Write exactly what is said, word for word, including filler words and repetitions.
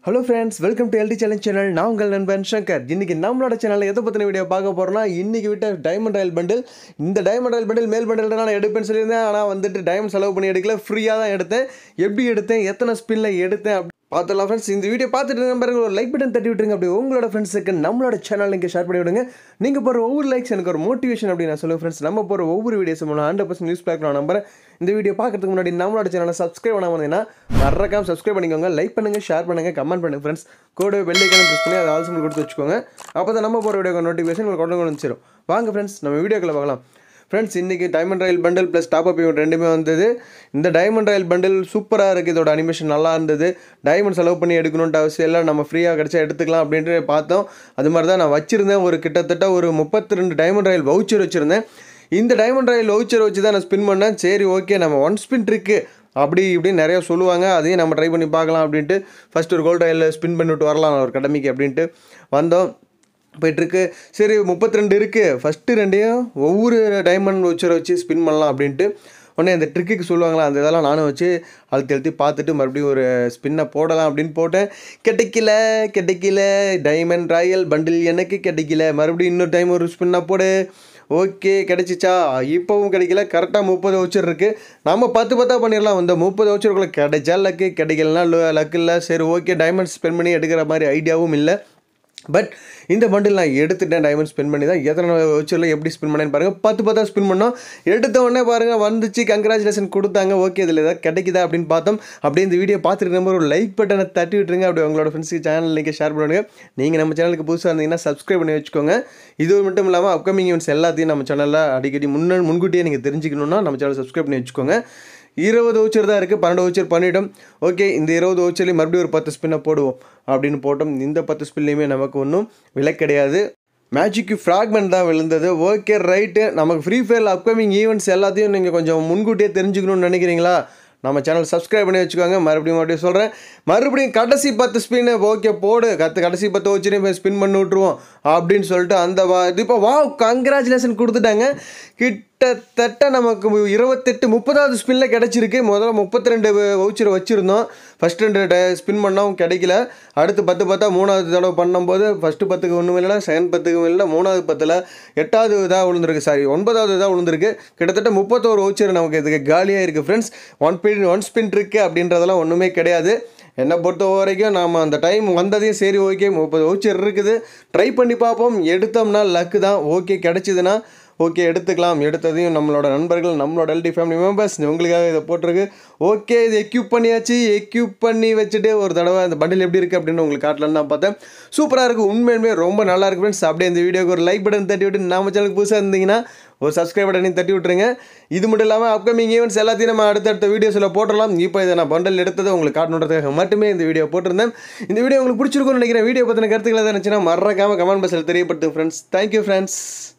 Hello friends, welcome to L D Challenge channel. நான் உங்கள் நண்பன் சங்கர். இன்னைக்கு நம்மளோட சேனல்ல எதை பத்தின வீடியோ பார்க்க போறோம்னா இன்னைக்கு விட்ட டைமண்ட் ராயல் பண்டில். இந்த டைமண்ட் ராயல் பண்டில் மேல் பண்டில் நான் எடுப்பேன்னு சொல்லியிருந்தேன். ஆனா வந்துட்டு டைமண்ட் செலவு பண்ணி எடுக்கல, ஃப்ரீயா தான் எடுத்தேன். எப்படி எடுத்தேன், எத்தனை ஸ்பின்ல எடுத்தேன் பார்த்தலாம் ஃப்ரெண்ட்ஸ். இந்த வீடியோ பார்த்துட்டு நம்பருக்கு ஒரு லைக் பட்டன் தட்டி விட்டுருங்க. அப்படி உங்களோட ஃப்ரெண்ட்ஸுக்கு நம்மளோட சேனல் லிங்க் ஷேர் பண்ணி விடுங்க. நீங்கள் போகிற ஒவ்வொரு லைக்ஸ் எனக்கு ஒரு மோட்டிவேஷன் அப்படின்னு நான் சொல்லுவேன் ஃப்ரெண்ட்ஸ். நம்ம போகிற ஒவ்வொரு வீடியோஸ் மூலம் ஹண்ட்ரட் பர்சன்ட் நியூஸ் பேக் நான் நம்புறேன். இந்த வீடியோ பார்க்கறதுக்கு முன்னாடி நம்மளோட சேனலை சப்ஸ்கிரைப் பண்ண வந்தீங்கன்னா மறக்காம சப்ஸ்கிரைப் பண்ணிக்கோங்க. லைக் பண்ணுங்கள், ஷேர் பண்ணுங்கள், கமெண்ட் பண்ணுங்கள் ஃப்ரெண்ட்ஸ். கூட பெல் ஐக்கானை ப்ரெஸ் பண்ணி அதை ஆல் சிம்பிள் கொடுத்து வச்சுக்கோங்க. அப்போ தான் நம்ம போகிற வீடியோ நோட்டிஃபிகேஷன் உங்களுக்கு கொண்டு வந்துச்சிடும். வாங்க ஃப்ரெண்ட்ஸ், நம்ம வீடியோக்களை பார்க்கலாம். ஃப்ரெண்ட்ஸ், இன்றைக்கி diamond royal bundle plus top up event ரெண்டுமே வந்தது. இந்த டைமண்ட் ராயல் பண்டில் சூப்பராக இருக்குது. இதோட அனிமேஷன் நல்லா இருந்தது. டைமண்ட் செலவு பண்ணி எடுக்கணுன்ட்டு அவசியம் இல்லை, நம்ம ஃப்ரீயாக கிடச்சா எடுத்துக்கலாம் அப்படின்ட்டு பார்த்தோம். அது மாதிரி தான் நான் வச்சுருந்தேன். ஒரு கிட்டத்தட்ட ஒரு முப்பத்தி ரெண்டு டைமண்ட் ராயல் வவுச்சர் வச்சுருந்தேன். இந்த டைமண்ட் ராயல் வவுச்சர் வச்சு தான் நான் ஸ்பின் பண்ணேன். சரி, ஓகே, நம்ம ஒன் ஸ்பின் ட்ரிக்கு அப்படி இப்படின்னு நிறையா சொல்லுவாங்க, அதையும் நம்ம ட்ரை பண்ணி பார்க்கலாம் அப்படின்ட்டு ஃபஸ்ட்டு ஒரு கோல்டு ராயல் ஸ்பின் பண்ணிவிட்டு வரலாம் ஒரு கடமைக்கு அப்படின்ட்டு வந்தோம். போய்ட்டுருக்கு. சரி, முப்பத்தி ரெண்டு இருக்குது. ஃபஸ்ட்டு ரெண்டையும் ஒவ்வொரு டைமண்ட் வவுச்சரை வச்சு ஸ்பின் பண்ணலாம் அப்படின்ட்டு உடனே அந்த ட்ரிக்குக்கு சொல்லுவாங்களா, அந்த இதெல்லாம் நானும் வச்சு அழுத்தி அழுத்தி பார்த்துட்டு மறுபடியும் ஒரு ஸ்பின்னை போடலாம் அப்படின்னு போட்டேன். கிடைக்கல கிடைக்கல டைமண்ட் ராயல் பண்டில் எனக்கு கிடைக்கல. மறுபடியும் இன்னொரு டைம் ஒரு ஸ்பின்னை போடு. ஓகே, கிடைச்சிச்சா? இப்போவும் கிடைக்கல. கரெக்டாக முப்பது வவுச்சர் இருக்குது. நம்ம பத்து பத்தா பண்ணிடலாம். இந்த முப்பது வவுச்சருக்குள்ளே கிடைச்சா லக்கு, கிடைக்கலனா லக்கு இல்லை. சரி, ஓகே, டைமண்ட் ஸ்பெண்ட் பண்ணி எடுக்கிற மாதிரி ஐடியாவும் இல்லை. பட் இந்த பண்டில் நான் எடுத்துட்டேன். டைமண்ட் ஸ்பின் பண்ணி தான் எத்தனை வவுச்சரில் எப்படி ஸ்பின் பண்ணேன்னு பாருங்கள். பத்து பத்தா ஸ்பின் பண்ணோம். எடுத்த உடனே பாருங்கள் வந்துச்சு, கங்க்ராச்சுலேஷன் கொடுத்தாங்க. ஓகே, இதில் ஏதாவது கிடைக்குதா அப்படின்னு பார்த்தோம். அப்படியே இந்த வீடியோ பார்த்துட்டு நம்ம ஒரு லைக் பட்டனை தட்டி விட்டுருங்க. அப்படி உங்களோட ஃப்ரெண்ட்ஸுக்கு சேனல் லிங்க் ஷேர் பண்ணுங்க. நீங்கள் நம்ம சேனலுக்கு புதுசாக இருந்தீங்கன்னா சப்ஸ்கிரைப் பண்ணி வச்சுக்கோங்க. இது மட்டும் இல்லாமல் அப்கமிங் ஈவெண்ட்ஸ் எல்லாத்தையும் நம்ம சேனலில் அடிக்கடி முன்ன முன்கூட்டியே நீங்கள் தெரிஞ்சுக்கணுன்னா நம்ம சேனல் சப்ஸ்கிரைப் பண்ணி வச்சுக்கோங்க. இருபது வவுச்சர் தான் இருக்குது. பன்னெண்டு வவுச்சர் பண்ணிவிட்டோம். ஓகே, இந்த இருபது வவுச்சர்லேயும் மறுபடியும் ஒரு பத்து ஸ்பின்னை போடுவோம் அப்படின்னு போட்டோம். இந்த பத்து ஸ்பின்லேயுமே நமக்கு ஒன்றும் விலை கிடையாது. மேஜிக்கு ஃப்ராக்மெண்ட் தான் விழுந்தது. Okay, right. நமக்கு ஃப்ரீ ஃபயரில் அப்கமிங் ஈவெண்ட்ஸ் எல்லாத்தையும் நீங்கள் கொஞ்சம் முன்கூட்டியே தெரிஞ்சுக்கணும்னு நினைக்கிறீங்களா? நம்ம சேனல் சப்ஸ்கிரைப் பண்ணி வச்சுக்கோங்க. மறுபடியும் மறுபடியும் சொல்கிறேன், மறுபடியும் கடைசி பத்து ஸ்பின்னு ஓகே போடு, கற்று கடைசி பத்து வச்சுரையும் போய் ஸ்பின் பண்ணி விட்ருவோம் அப்படின்னு சொல்லிட்டு அந்த வா இப்போ வா கங்க்ராச்சுலேஷன் கொடுத்துட்டாங்க. கிட்டத்தட்ட நமக்கு இருபத்தெட்டு முப்பதாவது ஸ்பின்னில் கிடச்சிருக்கு. முதல்ல முப்பத்தி ரெண்டு வவுச்சரை வச்சுருந்தோம். ஃபஸ்ட் ரெண்டு ஸ்பின் பண்ணவும் கிடைக்கல. அடுத்து பத்து பத்தா மூணாவது தடவை பண்ணும்போது ஃபஸ்ட்டு பத்துக்கு ஒன்றும் இல்லை, செகண்ட் பத்துக்கும் இல்லை, மூணாவது பத்தில் எட்டாவது இதாக விழுந்திருக்கு, சாரி ஒன்பதாவது இதாக விழுந்திருக்கு. கிட்டத்தட்ட முப்பத்தோரு வவுச்சர் நமக்கு இதுக்கு காலியாக இருக்குது friends. One spin one spin trick அப்படின்றதெல்லாம் ஒன்றுமே கிடையாது. என்னை பொறுத்த வரைக்கும் நாம் அந்த டைம் வந்ததையும் சரி, ஓகே, முப்பது வவுச்சர் இருக்குது, ட்ரை பண்ணி பார்ப்போம். எடுத்தோம்னா லக்கு தான். ஓகே, கிடச்சிதுன்னா ஓகே எடுத்துக்கலாம். எடுத்ததையும் நம்மளோட நண்பர்கள், நம்மளோட எல்டி ஃபேமிலி மெம்பர்ஸ் உங்களுக்காக இதை போட்டிருக்கு. ஓகே, இது எக்யூப் பண்ணியாச்சு. எக்யூப் பண்ணி வச்சுட்டு ஒரு தடவை அந்த பண்டில் எப்படி இருக்குது அப்படின்னு உங்களுக்கு காட்டலான்னு தான் பார்த்தேன். சூப்பராக இருக்குது. உண்மையுமே ரொம்ப நல்லா இருக்குது ஃப்ரெண்ட்ஸ். அப்படியே இந்த வீடியோக்கு ஒரு லைக் பட்டன் தட்டி விட்டு நம்ம சேனலுக்கு புதுசாக இருந்தீங்கன்னா ஒரு சப்ஸ்கிரைப் பட்டனையும் தட்டி விட்டுருங்க. இது மட்டும் இல்லாமல் அப்கமிங் ஈவெண்ட்ஸ் எல்லாத்தையும் நம்ம அடுத்தடுத்த வீடியோஸில் போட்டுடலாம். இப்போ இதை நான் பண்டல் எடுத்ததை உங்களுக்கு காட்டணுன்றதுக்காக மட்டுமே இந்த வீடியோ போட்டிருந்தேன். இந்த வீடியோ உங்களுக்கு பிடிச்சிருக்கும்னு நினைக்கிறேன். வீடியோ பற்றின கருத்துக்களை தான் இருந்துச்சுன்னா மறக்காமல் கமெண்ட் பாக்ஸில் தெரியப்படுத்து ஃப்ரெண்ட்ஸ். Thank you friends.